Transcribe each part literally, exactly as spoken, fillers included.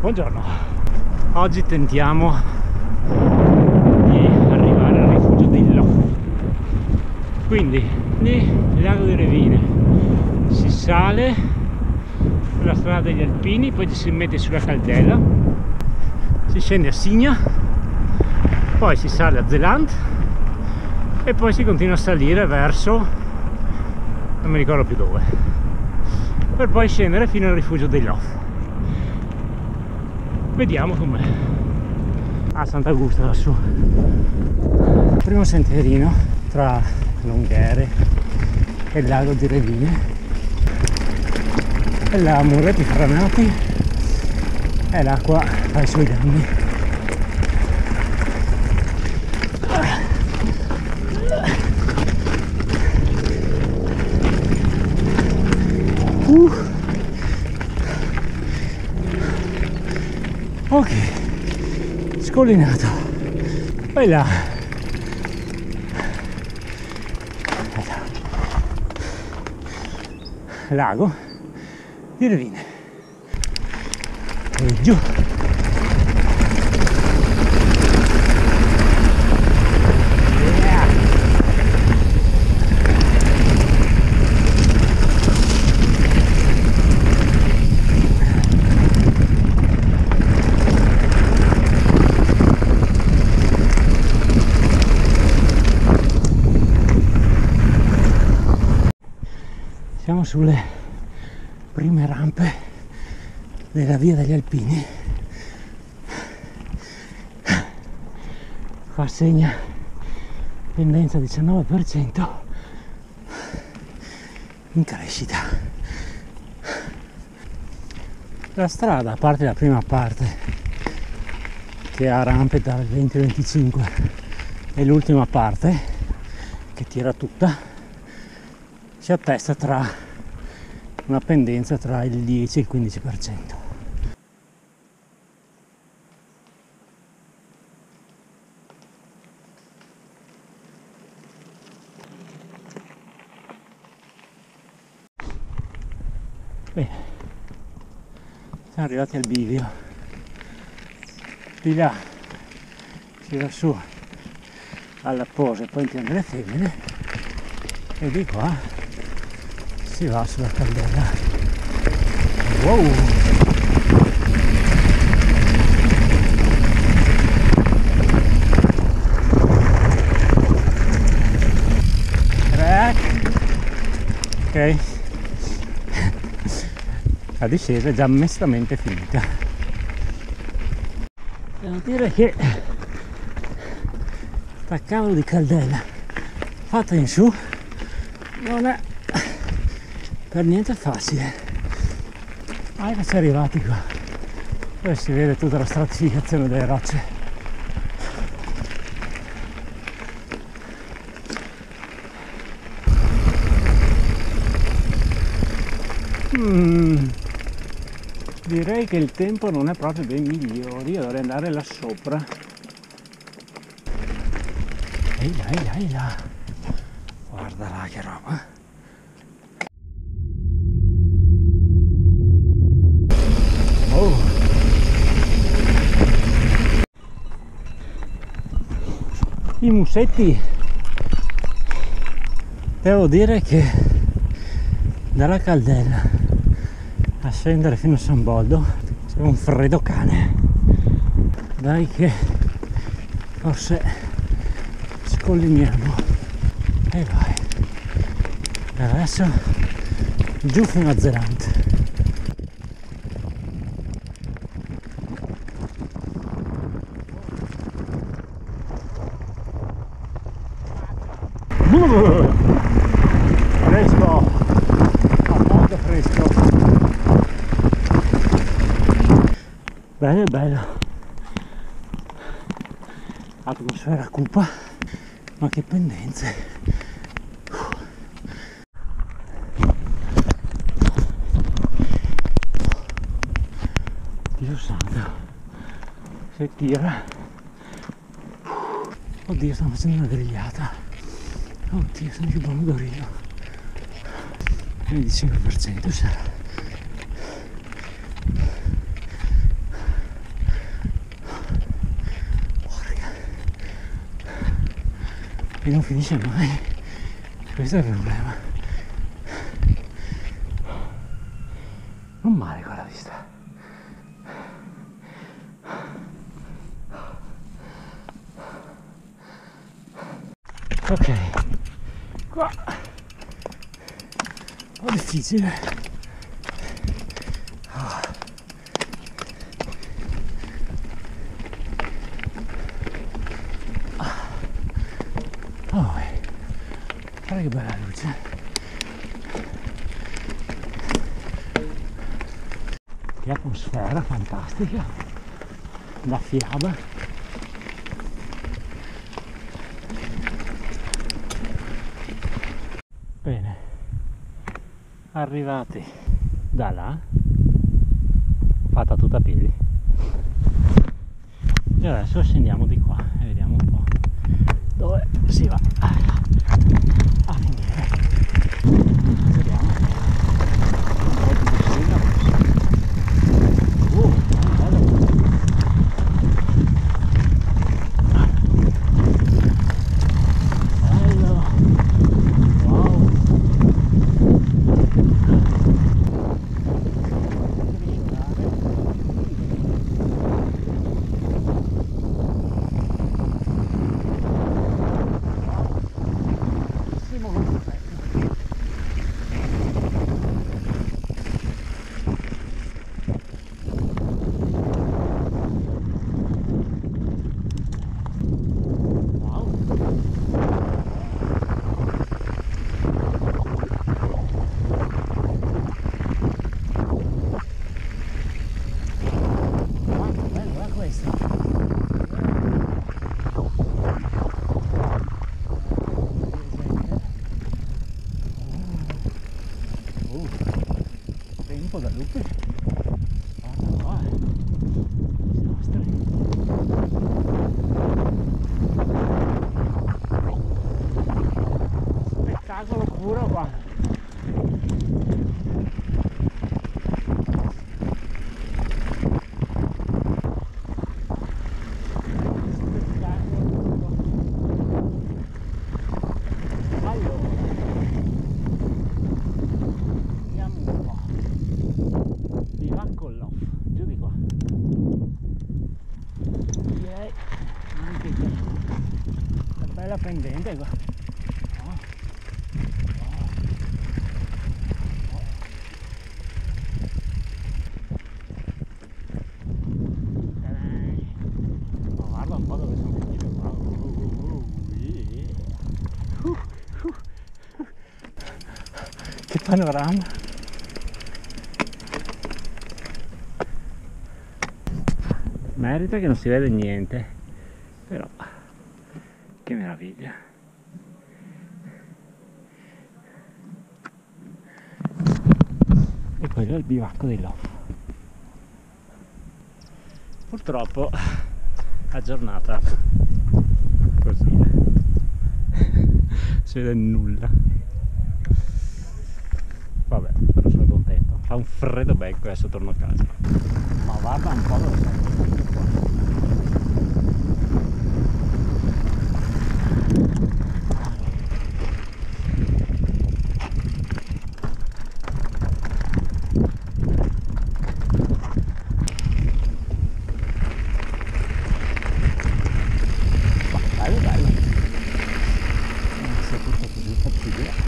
Buongiorno, oggi tentiamo di arrivare al rifugio di Lof. Quindi lì il lago di Revine, si sale sulla strada degli Alpini, poi ci si mette sulla Caldela, si scende a Signa, poi si sale a Zeland e poi si continua a salire verso, non mi ricordo più dove, per poi scendere fino al rifugio dei Lof. Vediamo com'è. A Sant'Augusto lassù. Primo sentierino tra Longhere e il lago di Revine e la Muretti Franati e l'acqua fa i suoi danni. Uh. Ok, scollinato, vai là, lago di Revine e giù. Siamo sulle prime rampe della via degli Alpini. Qua segna pendenza diciannove per cento in crescita. La strada, a parte la prima parte che ha rampe dal venti al venticinque e l'ultima parte che tira tutta, si attesta tra una pendenza tra il dieci e il quindici per cento. Bene, siamo arrivati al bivio. Di là si va su alla Posa, poi in delle Femmine, e di qua si va sulla Caldela. Wow! Ok, la discesa è già mestamente finita. Devo dire che sta cavolo di Caldela fatta in su non è per niente facile, ma ecco ci arrivati qua, dove si vede tutta la stratificazione delle rocce. Mm, direi che il tempo non è proprio dei migliori, io dovrei andare là sopra. Ehi là, ehi là, ehi là, guarda là che roba. I musetti, devo dire che dalla Caldela a scendere fino a San Boldo c'è un freddo cane. Dai che forse scolliniamo e vai. E adesso giù fino a Zeland. Fresco, molto fresco, bello bello, atmosfera cupa, ma che pendenze. Dio santo, se tira, oddio, sto facendo una grigliata. Oddio, sono più pomodorino. venticinque per cento sarà. e non finisce mai. Questo è il problema. Non male con la vista. Ok, qua un po' difficile. Oh, guarda che bella luce. Che atmosfera fantastica, da fiaba. Bene, arrivati da là, fatta tutta a piedi, e adesso scendiamo di qua e vediamo un po' dove si va a finire. Vediamo un po' di discesa. Uh, bello. Bello. Wow. Tempo da lupe. Guarda qua, eh. Spettacolo puro qua. Giù di qua. Direi anche qui. Una bella pendente qua. Oh. Oh. Oh. Ma guarda un po' dove sono finito qua. Uh, yeah. uh, uh. Che panorama. Merita che non si vede niente, però che meraviglia. E quello è il bivacco dei Lof. Purtroppo la giornata così si vede nulla. Vabbè, però sono contento. Fa un freddo becco e adesso torno a casa. Ma guarda un po' dove sei. Bello bello. Non sia tutto così fattibile.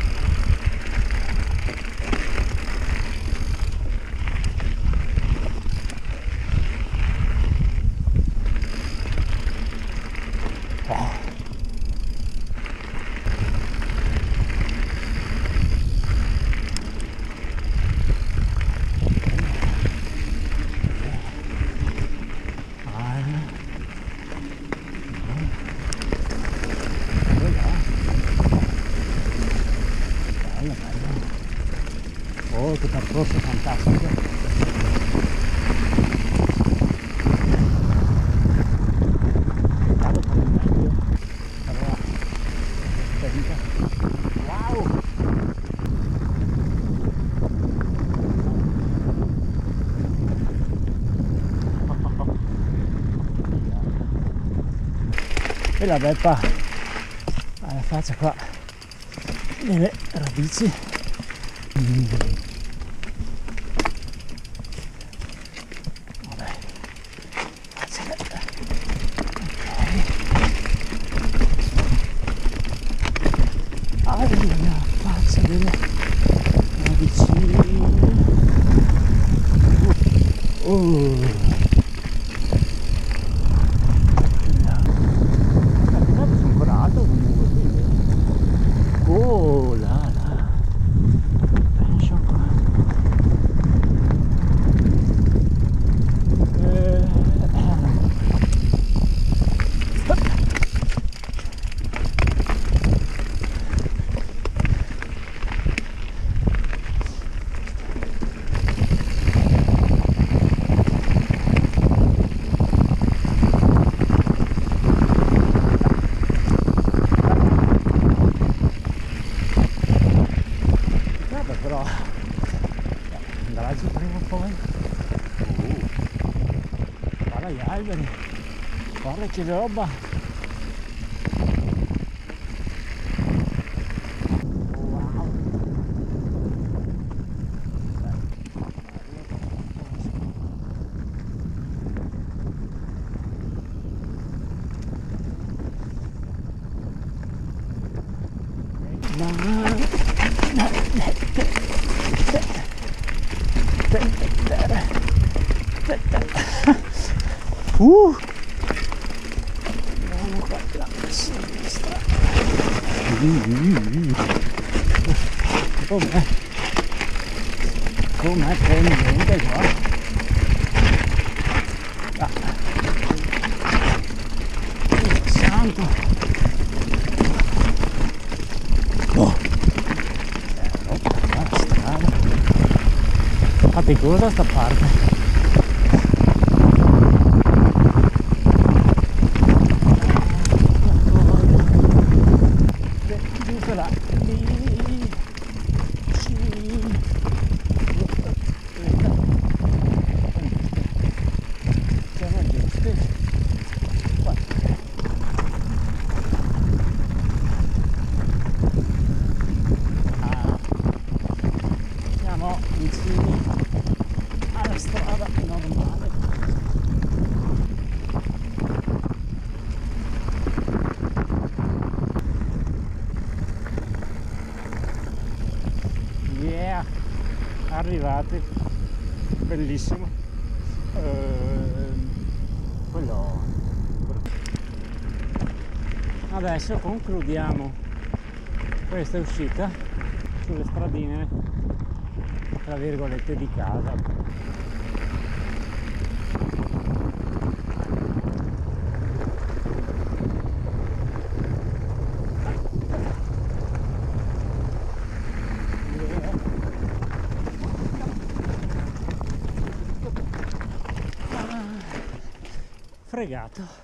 Oh, che percorso fantastico! Vado per il meglio. Allora, spenta. Wow! E la Beppa alla faccia qua delle radici. Mm. Vabbè, facile. Ok, alla faccia delle radici. Oh. Oh là là, penso qua. Eh, però andrà giù prima o poi. Uh, guarda gli alberi, guarda che roba. Wow. Uh! Andiamo qua a sinistra. Com'è? Com'è prendente qua? Ah. Dio santo! Oh! La strada! Faticosa sta parte! Vicini alla strada normale. Yeah, arrivati, bellissimo. Uh, quello. Adesso concludiamo questa uscita sulle stradine tra virgolette di casa. Ah, fregato.